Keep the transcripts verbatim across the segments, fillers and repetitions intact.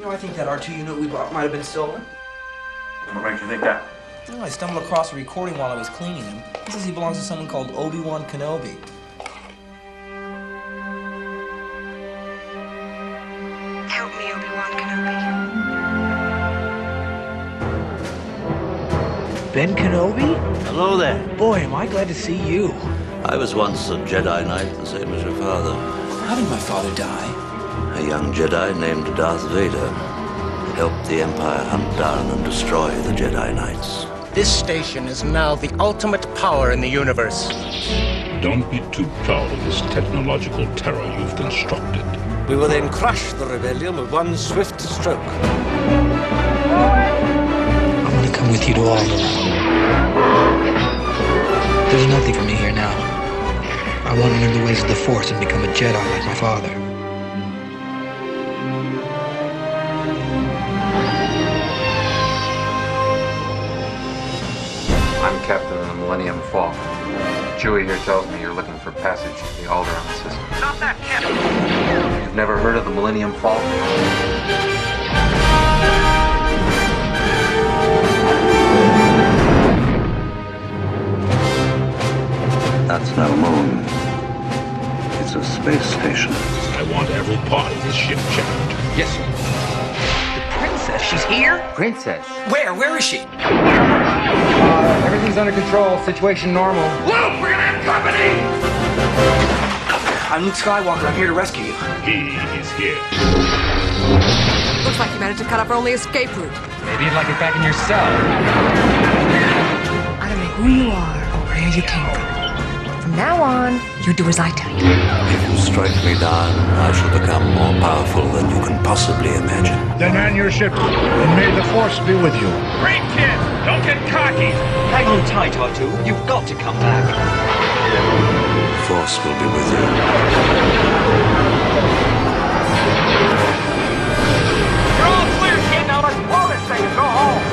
You know, I think that R two unit we bought might have been stolen. What makes you think that? Well, I stumbled across a recording while I was cleaning him. He says he belongs to someone called Obi-Wan Kenobi. Help me, Obi-Wan Kenobi. Ben Kenobi? Hello there. Boy, am I glad to see you. I was once a Jedi Knight, the same as your father. How did my father die? A young Jedi named Darth Vader helped the Empire hunt down and destroy the Jedi Knights. This station is now the ultimate power in the universe. Don't be too proud of this technological terror you've constructed. We will then crush the rebellion with one swift stroke. I'm gonna come with you to Alderaan. There's nothing for me here now. I want to learn the ways of the Force and become a Jedi like my father. I'm captain of the Millennium Falcon. Chewie here tells me you're looking for passage to the Alderaan system. Stop that, Captain! You've never heard of the Millennium Falcon? That's no moon. It's a space station. I want every part of this ship checked. Yes, sir. The princess, she's here? Princess? Where? Where is she? Uh, everything's under control. Situation normal. Luke, we're gonna have company! I'm Luke Skywalker. I'm here to rescue you. He is here. Looks like you managed to cut off our only escape route. Maybe you'd like it back in your cell. I don't know who you are or where you came from. From now on, you do as I tell you. If you strike me down, I shall become more powerful than you can possibly imagine. Then man your ship, and may the Force be with you. Great kid! Don't get cocky! Hang on tight, R two. You've got to come back. The Force will be with you. You're all clear, kid! Now let's blow this thing and go home!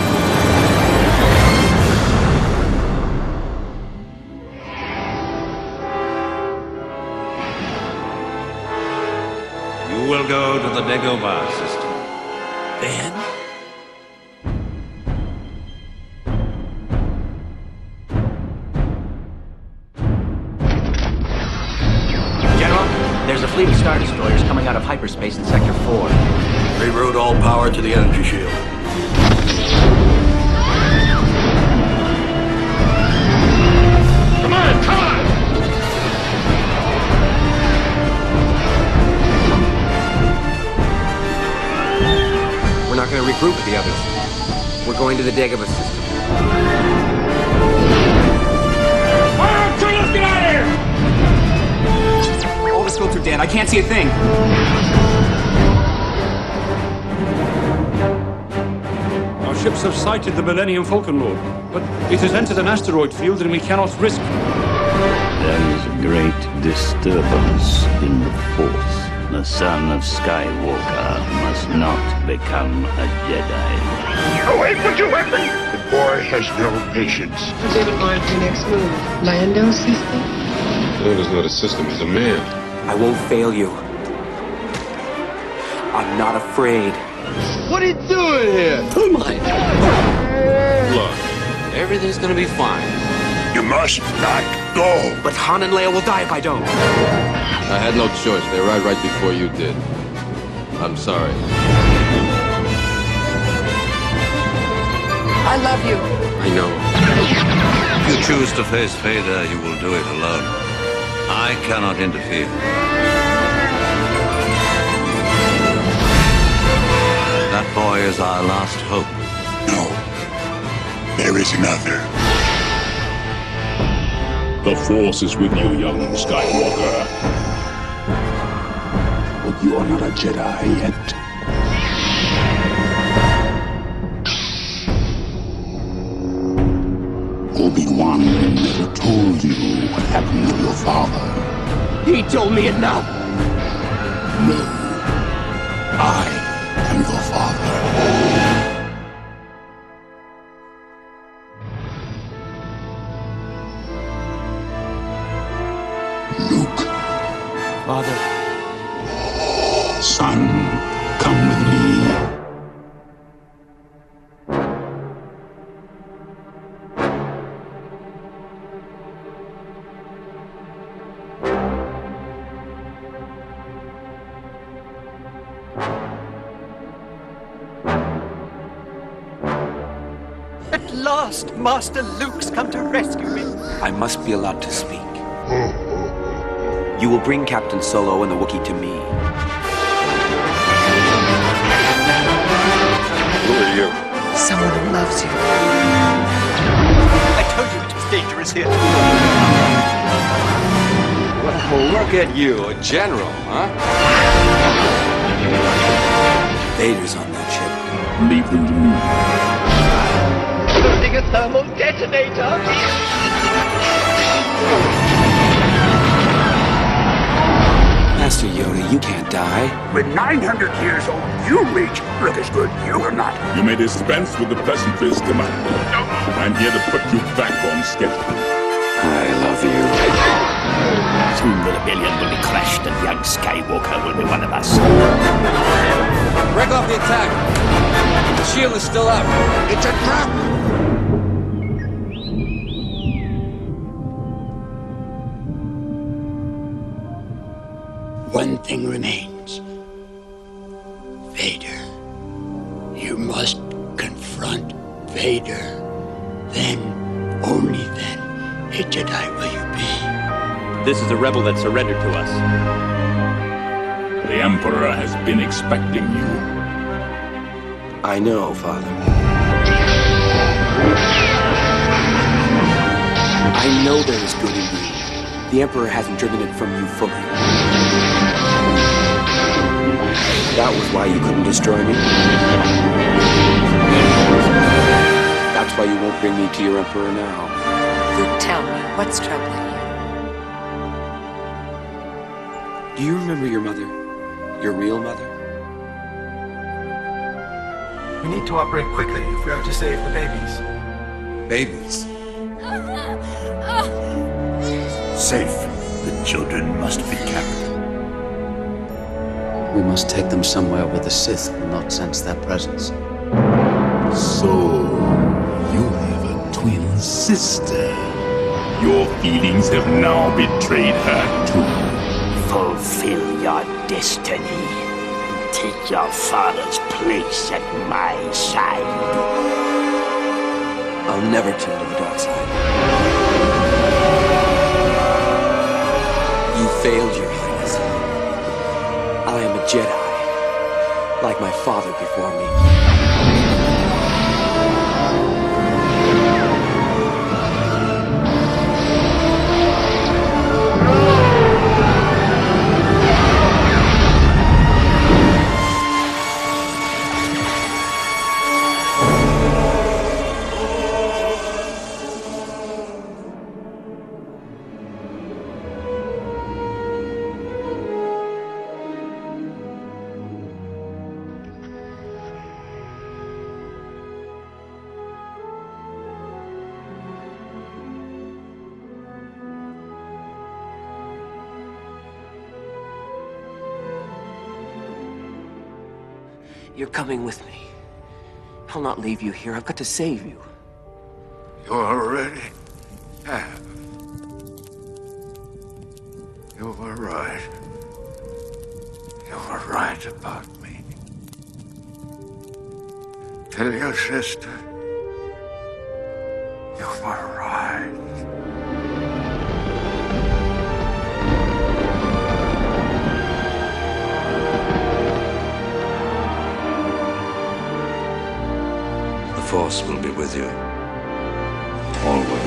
You will go to the Dagobah system. Ben? General, there's a fleet of Star Destroyers coming out of hyperspace in Sector four. Reroute all power to the energy shield. Come on, come on! We're not going to regroup with the others. We're going to the Dagobah system. Alright, so let's get out of here! All this filter, Dan. I can't see a thing. Our ships have sighted the Millennium Falcon, Lord, but it has entered an asteroid field and we cannot risk. There is a great disturbance in the Force. The son of Skywalker must not become a Jedi. Away, put your weapon! The boy has no patience. David, mind your next move. Lando system? Lando's not a system, he's a man. I won't fail you. I'm not afraid. What are you doing here? Who am I? Look, everything's gonna be fine. You must not go. But Han and Leia will die if I don't. I had no choice. They arrived right before you did. I'm sorry. I love you. I know. If you choose to face Vader, you will do it alone. I cannot interfere. That boy is our last hope. No. There is another. The Force is with you, young Skywalker. But you are not a Jedi yet. Obi-Wan never told you what happened to your father. He told me it now. No. I am your father. Luke. Father. Son, come with me. last, Master Luke's come to rescue me. I must be allowed to speak. You will bring Captain Solo and the Wookiee to me. Who are you? Someone who loves you. I told you it was dangerous here. Well, look at you, a general, huh? Vader's on that ship. Leave them to me. Loading a thermal detonator. Master Yoda, you can't die. With nine hundred years old, you reach look as good you will not. You may dispense with the pleasantries, Commander. I'm here to put you back on schedule. I love you. Soon the rebellion will be crushed and young Skywalker will be one of us. Break off the attack. The shield is still up. It's a trap! One thing remains. Vader. You must confront Vader. Then, only then, a Jedi will you be. This is a rebel that surrendered to us. The Emperor has been expecting you. I know, Father. I know there is good in you. The Emperor hasn't driven it from you fully. That was why you couldn't destroy me. That's why you won't bring me to your Emperor now. Luke, tell me, what's troubling you? Do you remember your mother? Your real mother? We need to operate quickly if we are to save the babies. Babies? Safe. The children must be kept. We must take them somewhere where the Sith will not sense their presence. So, you have a twin sister. Your feelings have now betrayed her too. Fulfill your destiny. Take your father's place at my side. I'll never turn to the dark side. You failed, Your Highness. I am a Jedi, like my father before me. You're coming with me. I'll not leave you here. I've got to save you. You already have. You were right. You were right about me. Tell your sister. You were right. The Force will be with you. Always.